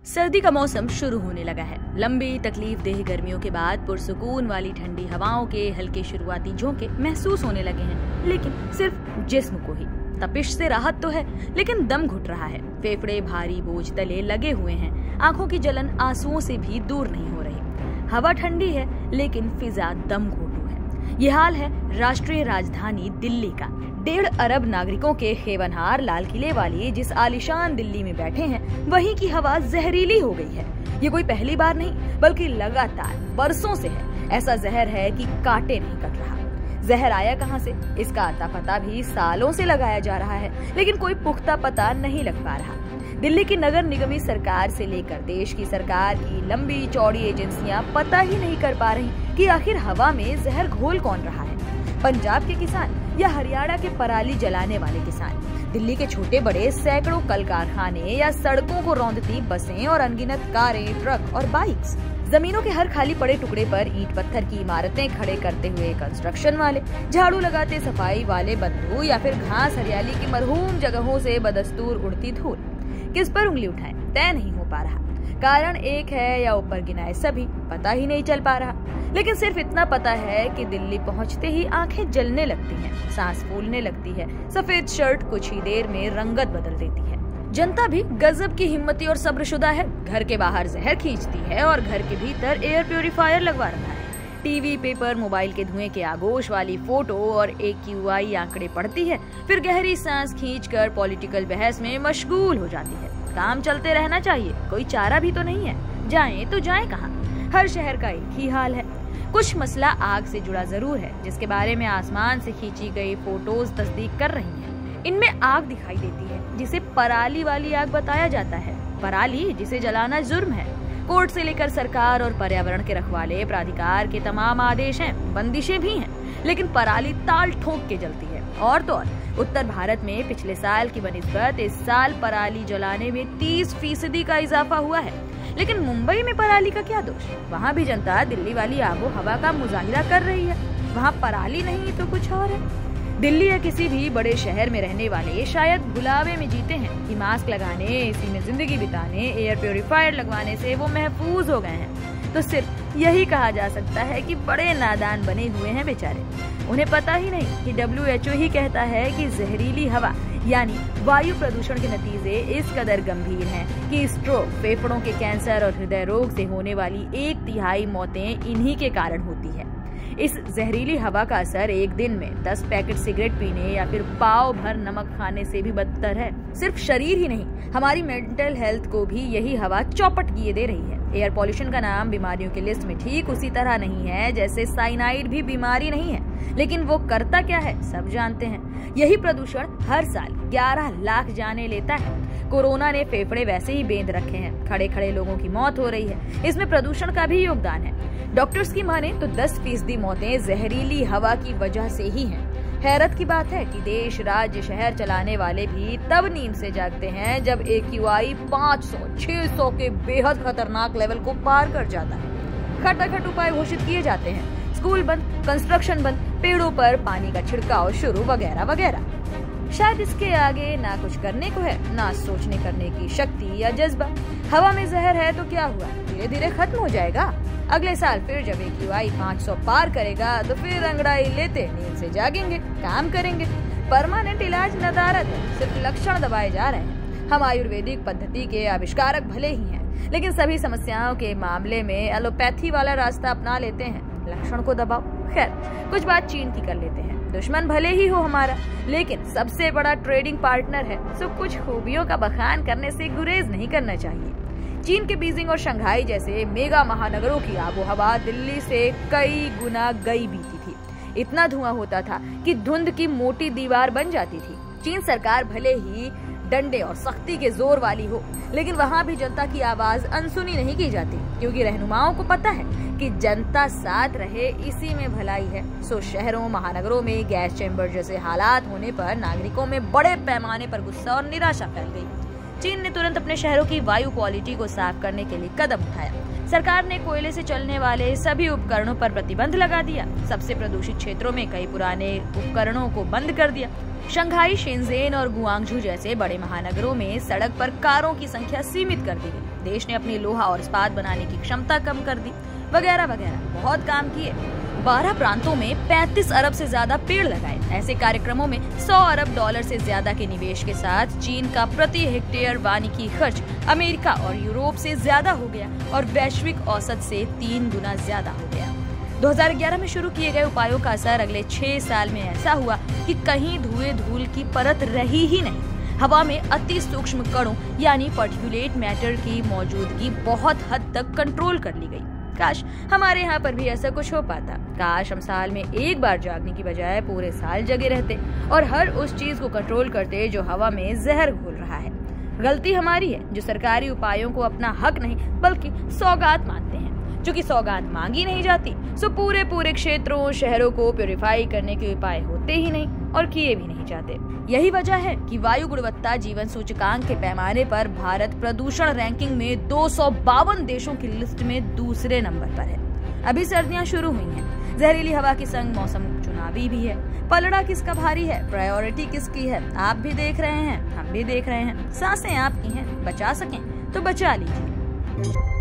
सर्दी का मौसम शुरू होने लगा है। लंबी तकलीफ देह गर्मियों के बाद पुरसुकून वाली ठंडी हवाओं के हल्के शुरुआती झोंके महसूस होने लगे हैं, लेकिन सिर्फ जिस्म को ही। तपिश से राहत तो है, लेकिन दम घुट रहा है। फेफड़े भारी बोझ तले लगे हुए हैं। आंखों की जलन आंसुओं से भी दूर नहीं हो रही। हवा ठंडी है, लेकिन फिजा दम घोटू है। ये हाल है राष्ट्रीय राजधानी दिल्ली का। 1.5 अरब नागरिकों के हेवनहार लाल किले वाली जिस आलीशान दिल्ली में बैठे हैं, वहीं की हवा जहरीली हो गई है। ये कोई पहली बार नहीं, बल्कि लगातार बरसों से है। ऐसा जहर है कि कांटे नहीं कट रहा। जहर आया कहां से, इसका अता पता भी सालों से लगाया जा रहा है, लेकिन कोई पुख्ता पता नहीं लग पा रहा। दिल्ली की नगर निगमी सरकार से लेकर देश की सरकार की लंबी चौड़ी एजेंसियां पता ही नहीं कर पा रही कि आखिर हवा में जहर घोल कौन रहा है। पंजाब के किसान या हरियाणा के पराली जलाने वाले किसान, दिल्ली के छोटे बड़े सैकड़ों कल कारखाने या सड़कों को रौंदती बसें और अनगिनत कारें, ट्रक और बाइक्स, जमीनों के हर खाली पड़े टुकड़े पर ईंट पत्थर की इमारतें खड़े करते हुए कंस्ट्रक्शन वाले, झाड़ू लगाते सफाई वाले बंधु, या फिर घास हरियाली की मरहूम जगहों से बदस्तूर उड़ती धूल। किस पर उंगली उठाएं, तय नहीं हो पा रहा। कारण एक है या ऊपर गिनाए सभी, पता ही नहीं चल पा रहा। लेकिन सिर्फ इतना पता है कि दिल्ली पहुंचते ही आंखें जलने लगती हैं, सांस फूलने लगती है। सफेद शर्ट कुछ ही देर में रंगत बदल देती है। जनता भी गजब की हिम्मती और सब्रशुदा है। घर के बाहर जहर खींचती है और घर के भीतर एयर प्योरीफायर लगवा रखा है। टीवी, पेपर, मोबाइल के धुएं के आगोश वाली फोटो और AQI आंकड़े पढ़ती है, फिर गहरी सांस खींचकर पॉलिटिकल बहस में मशगूल हो जाती है। काम चलते रहना चाहिए, कोई चारा भी तो नहीं है। जाएं तो जाएं कहां? हर शहर का एक ही हाल है। कुछ मसला आग से जुड़ा जरूर है, जिसके बारे में आसमान से खींची गई फोटोज तस्दीक कर रही हैं। इनमें आग दिखाई देती है, जिसे पराली वाली आग बताया जाता है। पराली जिसे जलाना जुर्म है। कोर्ट से लेकर सरकार और पर्यावरण के रखवाले प्राधिकार के तमाम आदेश हैं, बंदिशें भी हैं, लेकिन पराली ताल ठोक के जलती है। और तो और उत्तर भारत में पिछले साल की बनिस्बत इस साल पराली जलाने में 30% का इजाफा हुआ है। लेकिन मुंबई में पराली का क्या दोष? वहाँ भी जनता दिल्ली वाली आबो हवा का मुजाहिरा कर रही है। वहाँ पराली नहीं तो कुछ और है। दिल्ली या किसी भी बड़े शहर में रहने वाले शायद भुलावे में जीते हैं कि मास्क लगाने, इसी में जिंदगी बिताने, एयर प्योरीफायर लगवाने से वो महफूज हो गए हैं। तो सिर्फ यही कहा जा सकता है कि बड़े नादान बने हुए हैं बेचारे। उन्हें पता ही नहीं कि WHO ही कहता है कि जहरीली हवा यानी वायु प्रदूषण के नतीजे इस कदर गंभीर हैं कि स्ट्रोक, फेफड़ों के कैंसर और हृदय रोग से होने वाली 1/3 मौतें इन्हीं के कारण होती है। इस जहरीली हवा का असर एक दिन में 10 पैकेट सिगरेट पीने या फिर पाव भर नमक खाने से भी बदतर है। सिर्फ शरीर ही नहीं, हमारी मेंटल हेल्थ को भी यही हवा चौपट किए दे रही है। एयर पॉल्यूशन का नाम बीमारियों की लिस्ट में ठीक उसी तरह नहीं है जैसे साइनाइड भी बीमारी नहीं है, लेकिन वो करता क्या है सब जानते हैं। यही प्रदूषण हर साल 11 लाख जाने लेता है। कोरोना ने फेफड़े वैसे ही बेंध रखे हैं। खड़े खड़े लोगों की मौत हो रही है, इसमें प्रदूषण का भी योगदान है। डॉक्टर्स की माने तो 10% मौतें जहरीली हवा की वजह से ही हैं। हैरत की बात है कि देश, राज्य, शहर चलाने वाले भी तब नींद से जागते हैं जब AQI 500-600 के बेहद खतरनाक लेवल को पार कर जाता है। खटाखट उपाय घोषित किए जाते हैं, स्कूल बंद, कंस्ट्रक्शन बंद, पेड़ों पर पानी का छिड़काव शुरू, वगैरह वगैरह। शायद इसके आगे ना कुछ करने को है, ना सोचने करने की शक्ति या जज्बा। हवा में जहर है तो क्या हुआ, धीरे धीरे खत्म हो जाएगा। अगले साल फिर जब AQI 500 पार करेगा तो फिर अंगड़ाई लेते नींद से जागेंगे, काम करेंगे। परमानेंट इलाज नदारत है, सिर्फ लक्षण दबाए जा रहे हैं। हम आयुर्वेदिक पद्धति के आविष्कारक भले ही हैं, लेकिन सभी समस्याओं के मामले में एलोपैथी वाला रास्ता अपना लेते हैं, लक्षण को दबाओ। खैर, कुछ बात चीन की कर लेते हैं। दुश्मन भले ही हो हमारा, लेकिन सबसे बड़ा ट्रेडिंग पार्टनर है, तो कुछ खूबियों का बखान करने से गुरेज नहीं करना चाहिए। चीन के बीजिंग और शंघाई जैसे मेगा महानगरों की आबोहवा दिल्ली से कई गुना गई बीती थी। इतना धुआं होता था कि धुंध की मोटी दीवार बन जाती थी। चीन सरकार भले ही डंडे और सख्ती के जोर वाली हो, लेकिन वहाँ भी जनता की आवाज अनसुनी नहीं की जाती, क्योंकि रहनुमाओं को पता है कि जनता साथ रहे, इसी में भलाई है। सो शहरों, महानगरों में गैस चैम्बर जैसे हालात होने पर नागरिकों में बड़े पैमाने पर गुस्सा और निराशा फैल गई। चीन ने तुरंत अपने शहरों की वायु क्वालिटी को साफ करने के लिए कदम उठाया। सरकार ने कोयले से चलने वाले सभी उपकरणों पर प्रतिबंध लगा दिया। सबसे प्रदूषित क्षेत्रों में कई पुराने उपकरणों को बंद कर दिया। शंघाई, शेंजेन और गुआंगझू जैसे बड़े महानगरों में सड़क पर कारों की संख्या सीमित कर दी गई। देश ने अपनी लोहा और इस्पात बनाने की क्षमता कम कर दी, वगैरह वगैरह बहुत काम किए। 12 प्रांतों में 35 अरब से ज्यादा पेड़ लगाए। ऐसे कार्यक्रमों में 100 अरब डॉलर से ज्यादा के निवेश के साथ चीन का प्रति हेक्टेयर वानिकी खर्च अमेरिका और यूरोप से ज्यादा हो गया और वैश्विक औसत से 3 गुना ज्यादा हो गया। 2011 में शुरू किए गए उपायों का असर अगले 6 साल में ऐसा हुआ कि कहीं धुएं धूल की परत रही ही नहीं। हवा में अति सूक्ष्म कणों यानी पार्टिकुलेट मैटर की मौजूदगी बहुत हद तक कंट्रोल कर ली गई। काश हमारे यहाँ पर भी ऐसा कुछ हो पाता। काश हम साल में एक बार जागने की बजाय पूरे साल जगे रहते और हर उस चीज को कंट्रोल करते जो हवा में जहर घोल रहा है। गलती हमारी है जो सरकारी उपायों को अपना हक नहीं बल्कि सौगात मानते हैं। चूंकि सौगात मांगी नहीं जाती सो पूरे क्षेत्रों शहरों को प्यूरिफाई करने के उपाय होते ही नहीं और किए भी नहीं जाते। यही वजह है कि वायु गुणवत्ता जीवन सूचकांक के पैमाने पर भारत प्रदूषण रैंकिंग में 252 देशों की लिस्ट में दूसरे नंबर पर है। अभी सर्दियां शुरू हुई हैं, जहरीली हवा के संग मौसम चुनावी भी है। पलड़ा किसका भारी है, प्रायोरिटी किसकी है, आप भी देख रहे हैं, हम भी देख रहे हैं। सांसें आपकी हैं, बचा सकें तो बचा लीजिए।